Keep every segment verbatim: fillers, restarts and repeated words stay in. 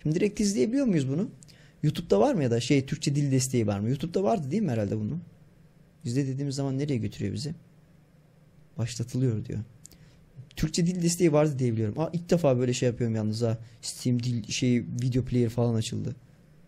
Şimdi direkt izleyebiliyor muyuz bunu? YouTube'da var mı ya da şey Türkçe dil desteği var mı? YouTube'da vardı değil mi herhalde bunu? İzle dediğimiz zaman nereye götürüyor bizi? Başlatılıyor diyor. Türkçe dil desteği vardı diye biliyorum. Aa, ilk defa böyle şey yapıyorum yalnız ha. Steam dil şey video player falan açıldı.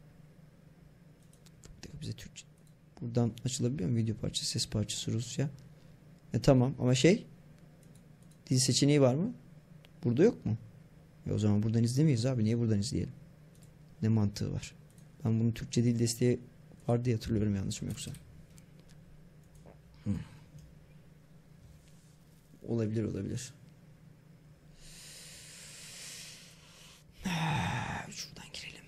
Bize Türkçe buradan açılabiliyor mu video parçası, ses parçası Rusça? E tamam ama şey dil seçeneği var mı? Burada yok mu? E o zaman buradan izlemeyiz abi. Niye buradan izleyelim? Ne mantığı var? Ben bunun Türkçe dil desteği var diye hatırlıyorum, yanlış mı yoksa? Hmm. Olabilir olabilir. Şuradan girelim.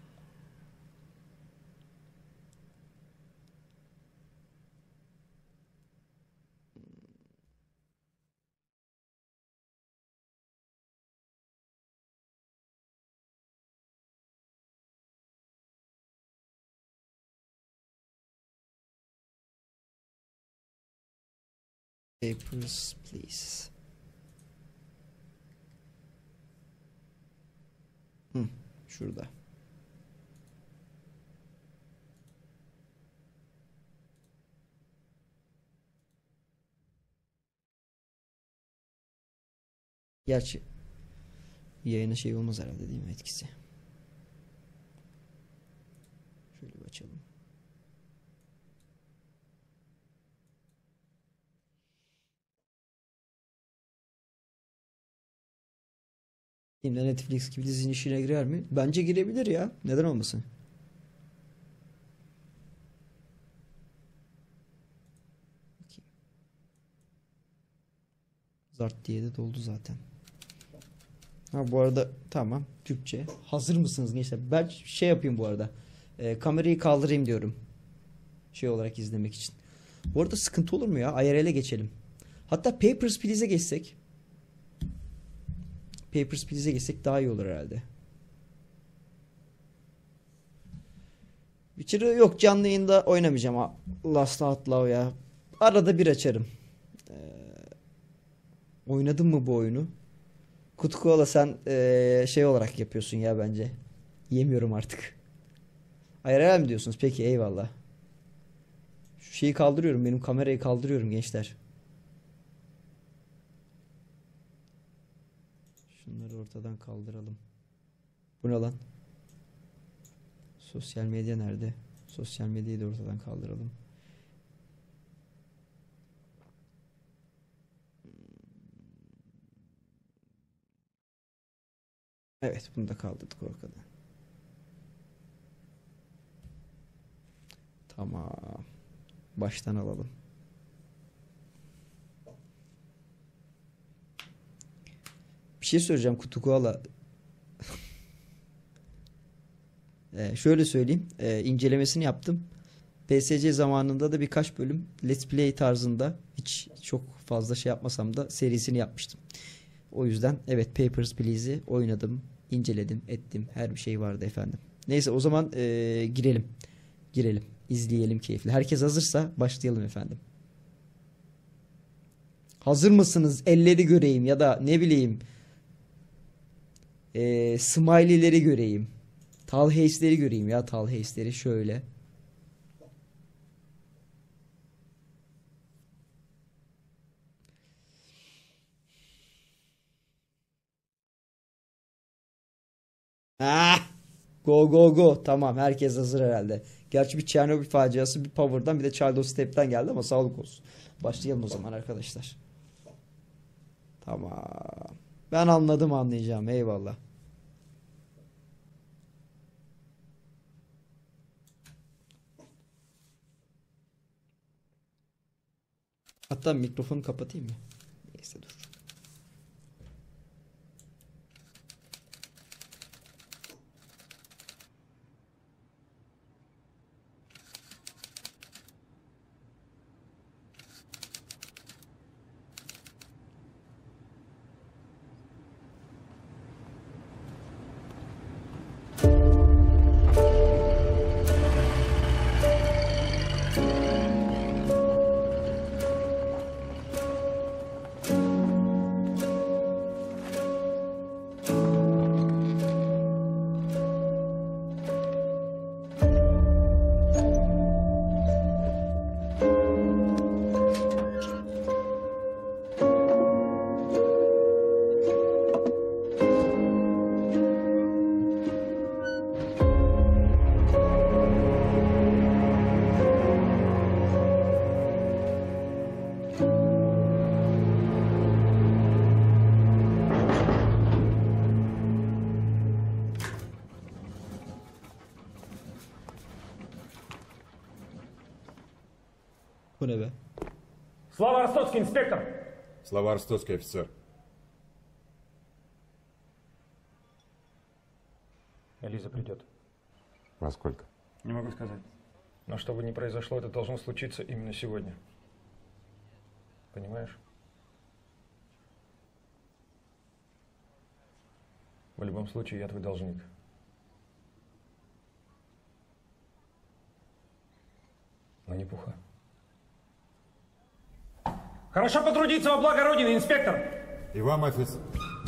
Papers, please. Hı, şurada. Gerçi yayına şey olmaz herhalde değil mi, etkisi? Şöyle bir açalım. Yine Netflix gibi dizinin işine girer mi? Bence girebilir ya. Neden olmasın? Bakayım. Zart diye de doldu zaten. Ha bu arada tamam, Türkçe. Hazır mısınız gençler? Ben şey yapayım bu arada. E, kamerayı kaldırayım diyorum. Şey olarak izlemek için. Bu arada sıkıntı olur mu ya? I R L'e geçelim. Hatta Papers, Please'e geçsek. Papers, Please'e geçsek daha iyi olur herhalde. Witcher'ı yok, canlı yayında oynamayacağım. Last Outlaw ya. Arada bir açarım. Ee, oynadın mı bu oyunu? Kutkuola sen ee, şey olarak yapıyorsun ya bence. Yemiyorum artık. I R L mi diyorsunuz? Peki eyvallah. Şu şeyi kaldırıyorum. Benim kamerayı kaldırıyorum gençler. Şunları ortadan kaldıralım. Bu ne lan? Sosyal medya nerede? Sosyal medyayı da ortadan kaldıralım. Evet, bunu da kaldırdık ortadan. Tamam. Baştan alalım. Bir şey söyleyeceğim Kutukuala. ee, şöyle söyleyeyim. Ee, incelemesini yaptım. P S C zamanında da birkaç bölüm Let's Play tarzında, hiç çok fazla şey yapmasam da serisini yapmıştım. O yüzden evet, Papers, Please'i oynadım, inceledim, ettim. Her bir şey vardı efendim. Neyse o zaman ee, girelim. Girelim. İzleyelim keyifli. Herkes hazırsa başlayalım efendim. Hazır mısınız? Elleri göreyim ya da ne bileyim ee, smiley'leri göreyim. Talhace'leri göreyim ya, Talhace'leri şöyle. Ah! Go go go. Tamam, herkes hazır herhalde. Gerçi bir Chernobyl faciası, bir Power'dan, bir de Child of Step'ten geldi ama sağlık olsun. Başlayalım o zaman arkadaşlar. Tamam. Ben anladım, anlayacağım. Eyvallah. Hatta mikrofonu kapatayım mı? Neyse dur. Bu ne be? Слава Ростоцкий, инспектор! Слава Ростоцкий, офицер. Лиза придет. Во сколько? Не могу сказать. Но что бы ни произошло, это должно случиться именно сегодня. Понимаешь? В любом случае, я твой должник. Но не пуха. Хорошо потрудиться во благо Родины, инспектор! И вам, офицер.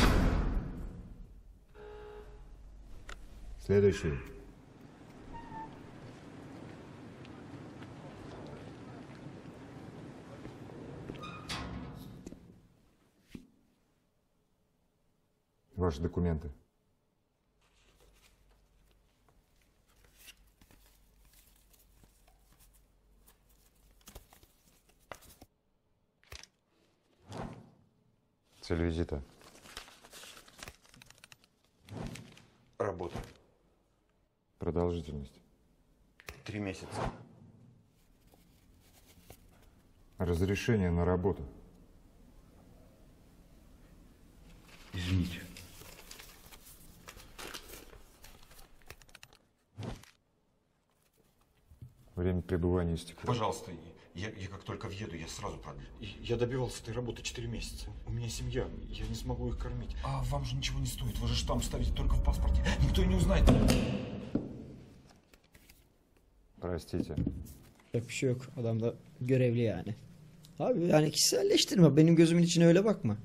Следующий. Ваши документы. Цель визита. Работа. Продолжительность. Три месяца. Разрешение на работу. Извините. Время пребывания истекло. Пожалуйста, я, я как только въеду, я сразу продлю. Я добивался этой работы четыре месяца. У меня семья, я не смогу их кормить. А вам же ничего не стоит, вы же штамп ставите только в паспорте. Никто и не узнает. Простите. Yapacak bir şey yok. Adam da görevli yani. Abi yani kişiselleştirme. Benim gözümün içine öyle bakma.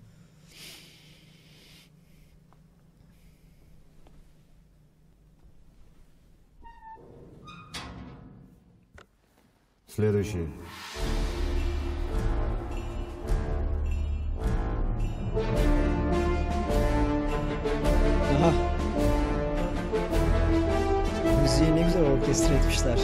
Следующий. Aha. Müziği ne güzel orkestra etmişler.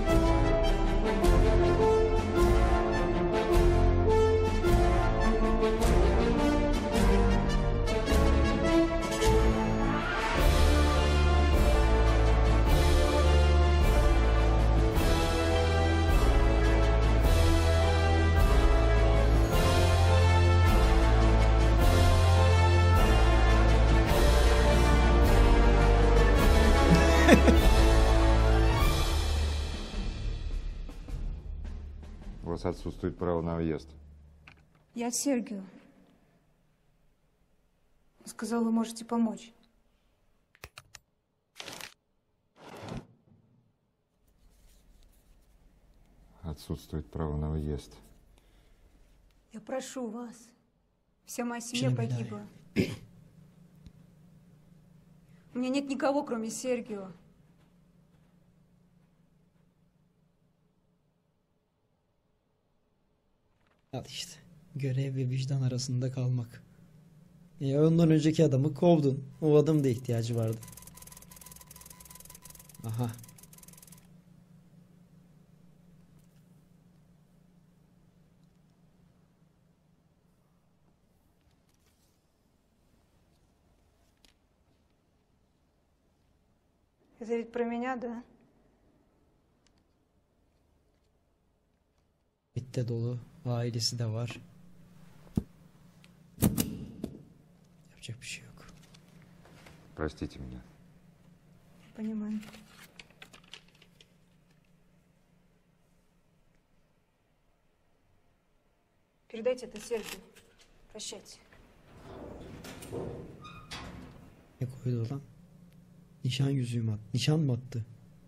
У вас отсутствует право на въезд. Я от Сергию. Он сказал, вы можете помочь. Отсутствует право на въезд. Я прошу вас. Вся моя семья Şimdi погибла. У меня нет никого, кроме Сергио. Al işte. Görev ve vicdan arasında kalmak. Ya ondan önceki adamı kovdun. O adam da ihtiyacı vardı. Aha. Это ведь про меня, да? Bitte dolu. Ailesi de var. Yapacak bir şey yok. Простите меня. Понимаю. Передайте это Сергию. Прощайте. Ne koydu lan? Nişan yüzüğü mü attı? Nişan mı attı?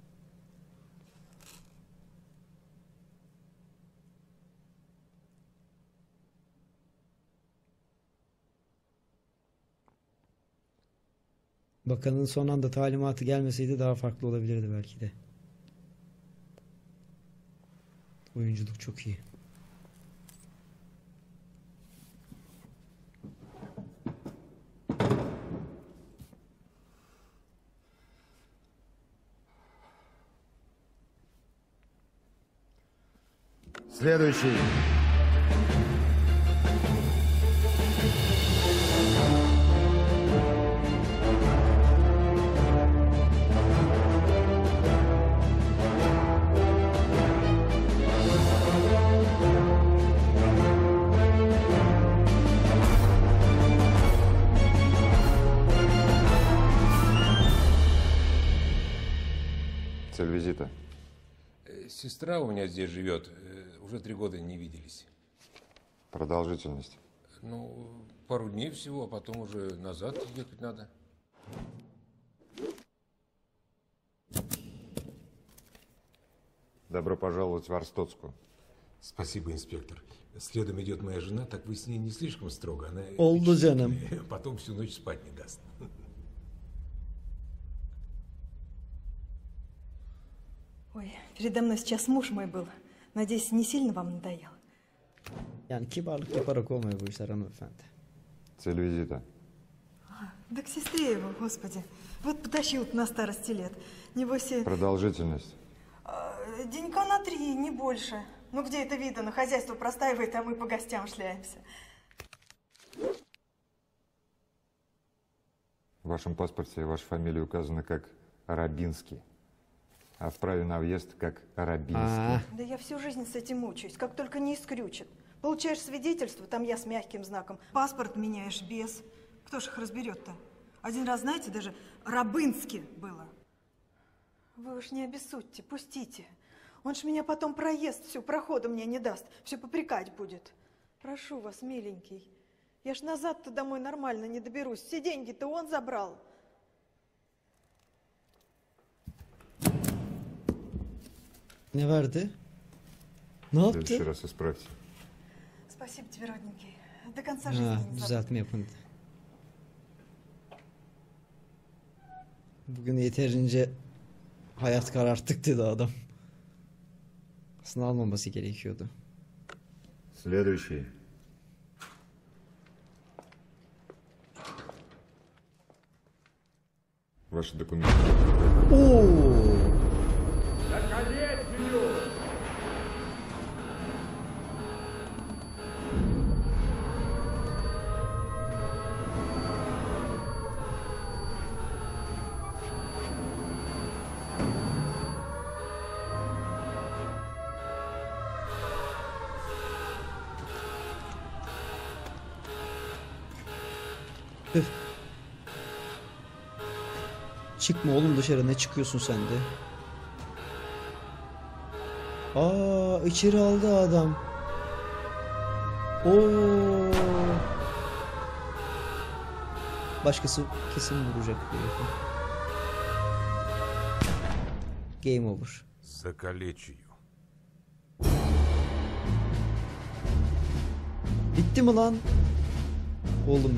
Bakanın son anda talimatı gelmeseydi daha farklı olabilirdi belki de. Oyunculuk çok iyi. Следующий. Цель визита. Э, Сестра у меня здесь живет. э, Уже три года не виделись. Продолжительность. Ну, пару дней всего, а потом уже назад ехать надо. Добро пожаловать в Арстоцку. Спасибо, инспектор. Следом идет моя жена, так вы с ней не слишком строго. Она Oldu canım. потом всю ночь спать не даст. Ой, передо мной сейчас муж мой был. Надеюсь, не сильно вам надоел? Yani kibarlık yaparak olmuyor bu işler hanımefendi. Цель визита. Да к сестре его, господи. Вот потащил на старости лет. Небось, и, Продолжительность. э, денька на три, не больше. Ну где это видано? Хозяйство простаивает, а мы по гостям шляемся. В вашем паспорте ваша фамилия указана как Рабинский, а в праве на въезд как Рабинский. Aa, Да я всю жизнь с этим мучаюсь, как только не искрючит. Получаешь свидетельство, там я с мягким знаком. Паспорт меняешь без. Кто ж их разберет-то? Один раз, знаете, даже Рабынски было. Вы уж не обессудьте, пустите. Он ж меня потом проезд всю, прохода мне не даст. Все попрекать будет. Прошу вас, миленький. Я ж назад-то домой нормально не доберусь. Все деньги-то он забрал. ne verdi? Ne В следующий yaptı? раз исправьте. Спасибо тебе, родненький. До конца жизни Ha, не забуду. düzeltme yapın. Bugün yeterince hayat kararttık dedi adam. Aslında almaması gerekiyordu. Следующий. Ваши документы. Oo! Üf. Çıkma oğlum dışarı, ne çıkıyorsun sen de? Aa, içeri aldı adam. Oo. Başkası kesin vuracak bu herifi. Game over. Закалечь ее. Bitti mi lan? Oğlum.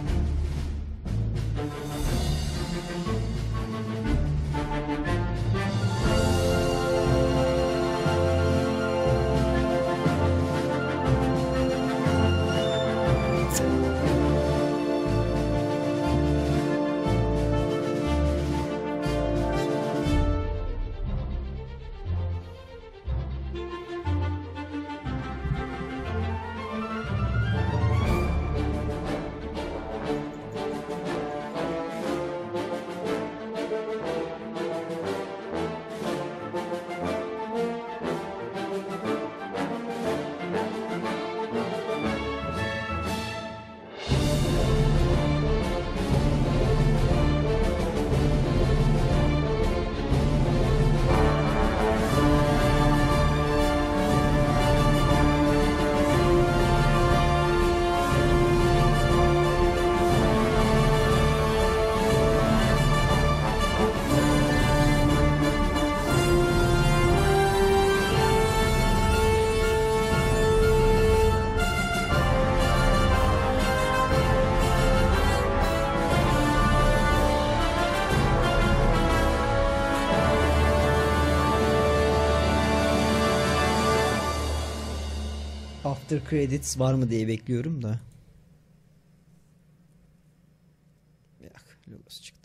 After credits var mı diye bekliyorum da. Yok, logosu çıktı.